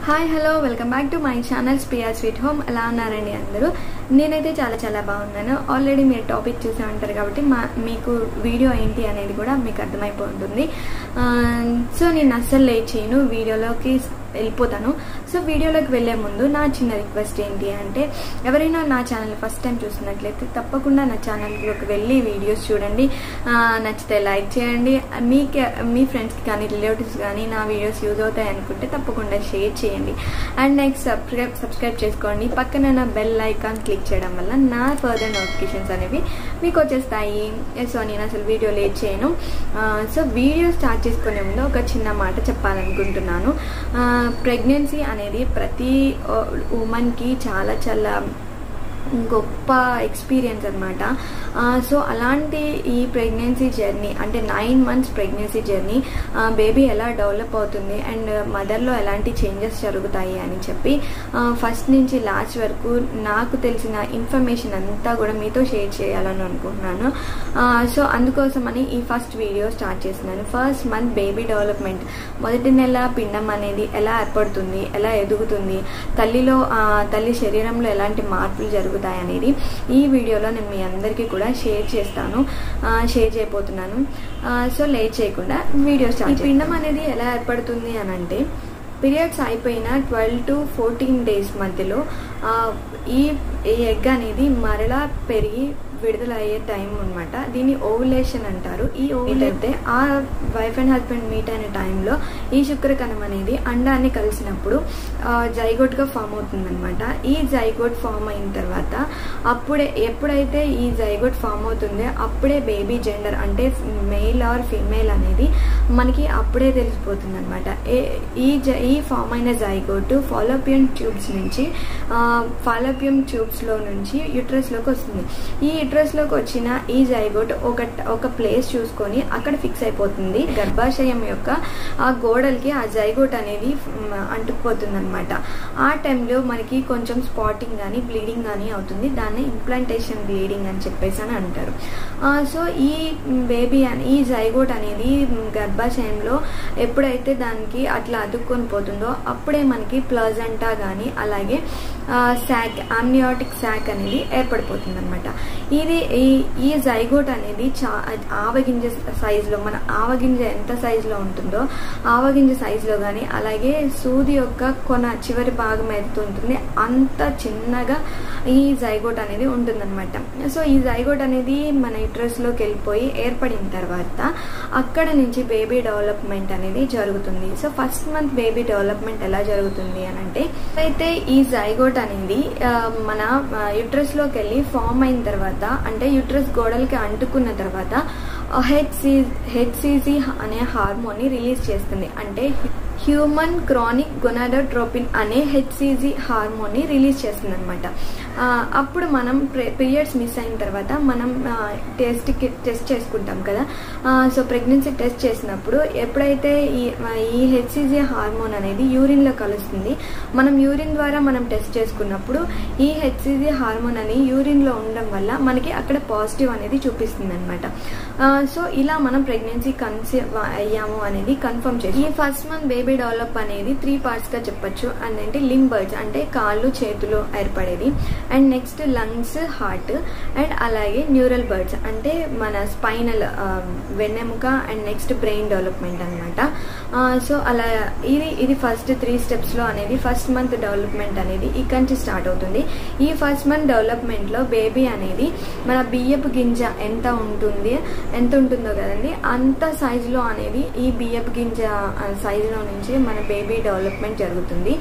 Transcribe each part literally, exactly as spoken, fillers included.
Hi hello welcome back to my channel Priya sweet home. ఎలా ఉన్నారండి అందరూ? నేనైతే చాలా చాలా బాగున్నాను. ఆల్రెడీ మీరు టాపిక్ చూసే ఉంటారు కాబట్టి మా మీకు వీడియో ఏంటి అనేది కూడా మీకు అర్థమైపోతుంది. సో నేను అస్సలు లేట్ చేయను, వీడియోలోకి వెళ్ళిపోతాను. సో వీడియోలోకి వెళ్ళే ముందు నా చిన్న రిక్వెస్ట్ ఏంటి అంటే, ఎవరైనా నా ఛానల్ ఫస్ట్ టైం చూస్తున్నట్లయితే తప్పకుండా నా ఛానల్లోకి వెళ్ళి వీడియోస్ చూడండి. నచ్చితే లైక్ చేయండి. మీకే మీ ఫ్రెండ్స్కి కానీ రిలేటివ్స్ కానీ నా వీడియోస్ యూజ్ అవుతాయి అనుకుంటే తప్పకుండా షేర్ చేయండి. అండ్ నెక్స్ట్ సబ్స్క్రైబ్ సబ్స్క్రైబ్ చేసుకోండి. పక్కన నా బెల్ ఐకాన్ క్లిక్ చేయడం వల్ల నా ఫర్దర్ నోటిఫికేషన్స్ అనేవి మీకు వచ్చేస్తాయి. సో నేను అసలు వీడియో లేట్ చేయను. సో వీడియో స్టార్ట్ చేసుకునే ముందు ఒక చిన్న మాట చెప్పాలనుకుంటున్నాను. ప్రెగ్నెన్సీ అనేది ప్రతి ఉమెన్కి చాలా చాలా గొప్ప ఎక్స్పీరియన్స్ అనమాట. సో అలాంటి ఈ ప్రెగ్నెన్సీ జర్నీ అంటే nine months pregnancy journey baby ఎలా డెవలప్ అవుతుంది అండ్ మదర్లో ఎలాంటి చేంజెస్ జరుగుతాయి అని చెప్పి ఫస్ట్ నుంచి లాస్ట్ వరకు నాకు తెలిసిన ఇన్ఫర్మేషన్ అంతా కూడా మీతో షేర్ చేయాలని అనుకుంటున్నాను. సో అందుకోసమని ఈ ఫస్ట్ వీడియో స్టార్ట్ చేస్తున్నాను. ఫస్ట్ మంత్ బేబీ డెవలప్మెంట్, మొదటి నెల పిండం అనేది ఎలా ఏర్పడుతుంది, ఎలా ఎదుగుతుంది, తల్లిలో తల్లి శరీరంలో ఎలాంటి మార్పులు జరుగుతాయి అనేది ఈ వీడియోలో నేను మీ అందరికీ కూడా షేర్ చేస్తాను షేర్ చేయబోతున్నాను. సో లేట్ చేయకుండా వీడియో స్టార్ట్. ఈ పిండం అనేది ఎలా ఏర్పడుతుంది అని అంటే, పీరియడ్స్ అయిపోయిన ట్వెల్వ్ టు ఫోర్టీన్ డేస్ మధ్యలో ఈ ఎగ్ అనేది మరలా పెరిగి విడుదల అయ్యే టైం అనమాట. దీన్ని ఓవులేషన్ అంటారు. ఈ ఓవుల్ అయితే ఆ వైఫ్ అండ్ హస్బెండ్ మీట్ అయిన టైంలో ఈ శుక్రకణం అనేది అండాన్ని కలిసినప్పుడు జైగోట్ గా ఫామ్ అవుతుంది అనమాట. ఈ జైగోట్ ఫామ్ అయిన తర్వాత అప్పుడే ఎప్పుడైతే ఈ జైగోట్ ఫామ్ అవుతుందో అప్పుడే బేబీ జెండర్ అంటే మేల్ ఆర్ ఫీమేల్ అనేది మనకి అప్పుడే తెలిసిపోతుంది అనమాట. ఈ ఈ ఫామ్ అయిన జైగోట్ ఫాలోపియన్ ట్యూబ్స్ నుంచి ఫాలోపియం ట్యూబ్స్ లో నుంచి యుట్రస్ లోకి వస్తుంది. ఈ యుట్రస్ లోకి వచ్చిన ఈ జైగోట్ ఒక ఒక ప్లేస్ చూసుకొని అక్కడ ఫిక్స్ అయిపోతుంది. గర్భాశయం యొక్క ఆ గోడలకి ఆ జైగోట్ అనేది అంటుకుపోతుంది అనమాట. ఆ టైంలో మనకి కొంచెం స్పాటింగ్ కానీ బ్లీడింగ్ కానీ అవుతుంది. దాన్ని ఇంప్లాంటేషన్ బ్లీడింగ్ అని చెప్పేసి అని అంటారు. సో ఈ బేబీ అని ఈ జైగోట్ అనేది గర్భాశయంలో ఎప్పుడైతే దానికి అట్లా అతుక్కొని పోతుందో అప్పుడే మనకి ప్లాజెంటా కానీ అలాగే శాక్ ఆమ్నియాటిక్ శాక్ అనేది ఏర్పడిపోతుంది అనమాట. ఇది ఈ జైగోట్ అనేది చా ఆవగింజ సైజులో, మన ఆవగింజ ఎంత సైజులో ఉంటుందో ఆవగింజ సైజులో కానీ అలాగే సూది యొక్క కొన చివరి భాగం ఎంత ఉంటుంది అంత చిన్నగా ఈ జైగోట్ అనేది ఉంటుందన్నమాట. సో ఈ జైగోట్ అనేది మన యుట్రస్ లోకి వెళ్ళిపోయి ఏర్పడిన తర్వాత అక్కడ నుంచి బేబీ డెవలప్మెంట్ అనేది జరుగుతుంది. So first month baby development ఎలా జరుగుతుంది అని అంటే, అయితే ఈ జైగోట్ అనేది మన యుట్రస్ లోకి వెళ్ళి ఫామ్ అయిన తర్వాత అంటే యుట్రస్ గోడలకి అంటుకున్న తర్వాత హెచ్సి హెచ్సిజి అనే హార్మోన్ ని రిలీజ్ చేస్తుంది. అంటే హ్యూమన్ క్రానిక్ గొనాడోట్రోపిన్ అనే హెచ్సిజి హార్మోన్ ని రిలీజ్ చేస్తుంది అనమాట. అప్పుడు మనం పీరియడ్స్ మిస్ అయిన తర్వాత మనం టెస్ట్ టెస్ట్ చేసుకుంటాం కదా. సో ప్రెగ్నెన్సీ టెస్ట్ చేసినప్పుడు ఎప్పుడైతే ఈ ఈ హెచ్సిజి హార్మోన్ అనేది యూరిన్ లో కలుస్తుంది, మనం యూరిన్ ద్వారా మనం టెస్ట్ చేసుకున్నప్పుడు ఈ హెచ్సిజి హార్మోన్ అని యూరిన్ లో ఉండడం వల్ల మనకి అక్కడ పాజిటివ్ అనేది చూపిస్తుంది అనమాట. సో ఇలా మనం ప్రెగ్నెన్సీ కన్సీవ్ అయ్యాము అనేది కన్ఫర్మ్ చేసి, ఈ ఫస్ట్ మంత్ బేబీ డెవలప్ అనేది త్రీ పార్ట్స్ గా చెప్పొచ్చు. అండ్ అంటే లింబర్స్ అంటే కాళ్ళు చేతులు ఏర్పడేది, and next lungs, heart, and అలాగే న్యూరల్ బర్డ్స్ అంటే మన స్పైనల్ వెన్నెముక, అండ్ నెక్స్ట్ బ్రెయిన్ డెవలప్మెంట్ అనమాట. సో అలా ఇది ఇది ఫస్ట్ త్రీ స్టెప్స్ లో అనేది ఫస్ట్ మంత్ డెవలప్మెంట్ అనేది ఇక్కడ నుంచి స్టార్ట్ అవుతుంది. ఈ ఫస్ట్ మంత్ డెవలప్మెంట్ లో బేబీ అనేది మన బియ్యపు గింజ ఎంత ఉంటుంది ఎంత ఉంటుందో కదండి అంత సైజులో అనేది ఈ బియ్యపు గింజ సైజులో నుంచి మన బేబీ డెవలప్మెంట్ జరుగుతుంది.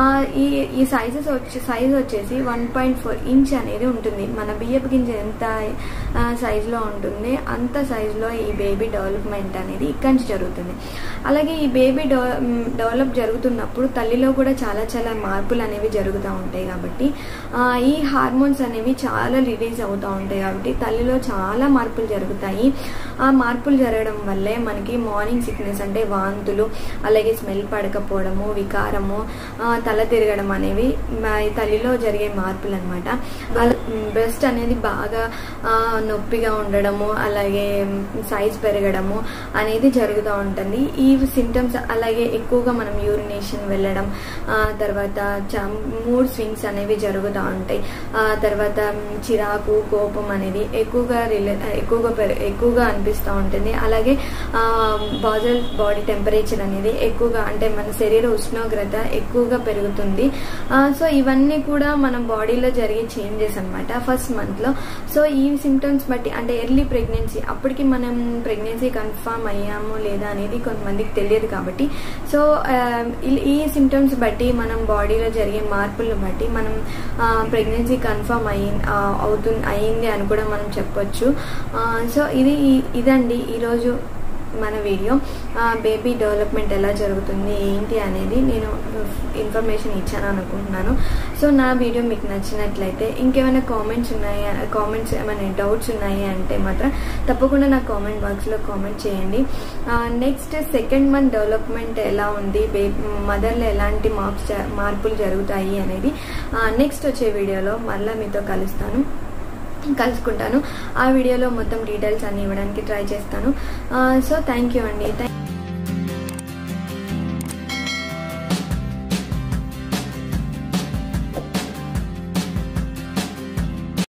ఈ ఈ సైజెస్ వచ్చి సైజ్ వచ్చేసి వన్ పాయింట్ ఫోర్ ఇంచ్ అనేది ఉంటుంది. మన బియ్యపు గింజ ఎంత సైజులో ఉంటుంది అంత సైజులో ఈ బేబీ డెవలప్మెంట్ అనేది ఇక్కడి నుంచి జరుగుతుంది. అలాగే ఈ బేబీ డెవలప్ జరుగుతున్నప్పుడు తల్లిలో కూడా చాలా చాలా మార్పులు అనేవి జరుగుతూ ఉంటాయి కాబట్టి ఈ హార్మోన్స్ అనేవి చాలా రిలీజ్ అవుతూ ఉంటాయి కాబట్టి తల్లిలో చాలా మార్పులు జరుగుతాయి. ఆ మార్పులు జరగడం వల్లే మనకి మార్నింగ్ సిక్నెస్ అంటే వాంతులు, అలాగే స్మెల్ పడకపోవడము, వికారము, తల తిరగడం అనేవి తల్లిలో జరిగే మార్పులు అనమాట. బ్రెస్ట్ అనేది బాగా నొప్పిగా ఉండడము, అలాగే సైజ్ పెరగడము అనేది జరుగుతూ ఉంటుంది. ఈ సింటమ్స్ అలాగే ఎక్కువగా మనం యూరినేషన్ వెళ్ళడం, తర్వాత మూడ్ స్వింగ్స్ అనేవి జరుగుతూ ఉంటాయి. తర్వాత చిరాకు, కోపం అనేది ఎక్కువగా రిలే ఎక్కువగా ఎక్కువగా అనిపిస్తూ ఉంటుంది. అలాగే బాజల్ బాడీ టెంపరేచర్ అనేది ఎక్కువగా అంటే మన శరీర ఉష్ణోగ్రత ఎక్కువగా పెరుగుతుంది. సో ఇవన్నీ కూడా మన బాడీలో జరిగే చేంజెస్ అనమాట ఫస్ట్ మంత్లో. సో ఈ సిమ్టమ్స్ బట్టి అంటే ఎర్లీ ప్రెగ్నెన్సీ, అప్పటికి మనం ప్రెగ్నెన్సీ కన్ఫర్మ్ అయ్యాము లేదా అనేది కొంతమందికి తెలియదు కాబట్టి, సో ఈ సిమ్టమ్స్ బట్టి మనం బాడీలో జరిగే మార్పులను బట్టి మనం ప్రెగ్నెన్సీ కన్ఫర్మ్ అయ్యి అవుతుంది అయ్యింది అని కూడా మనం చెప్పొచ్చు. సో ఇది ఇదండి ఈరోజు మన వీడియో. బేబీ డెవలప్మెంట్ ఎలా జరుగుతుంది ఏంటి అనేది నేను ఇన్ఫర్మేషన్ ఇచ్చాను అనుకుంటున్నాను. సో నా వీడియో మీకు నచ్చినట్లయితే, ఇంకేమైనా కామెంట్స్ ఉన్నాయా కామెంట్స్ ఏమైనా డౌట్స్ ఉన్నాయి అంటే మాత్రం తప్పకుండా నా కామెంట్ బాక్స్లో కామెంట్ చేయండి. నెక్స్ట్ సెకండ్ మంత్ డెవలప్మెంట్ ఎలా ఉంది, బేబీ మదర్లో ఎలాంటి మార్క్స్ మార్పులు జరుగుతాయి అనేది నెక్స్ట్ వచ్చే వీడియోలో మళ్ళీ మీతో కలుస్తాను కలుసుకుంటాను. ఆ వీడియోలో మొత్తం డీటెయిల్స్ అన్ని ఇవ్వడానికి ట్రై చేస్తాను. సో థ్యాంక్ యూ అండి.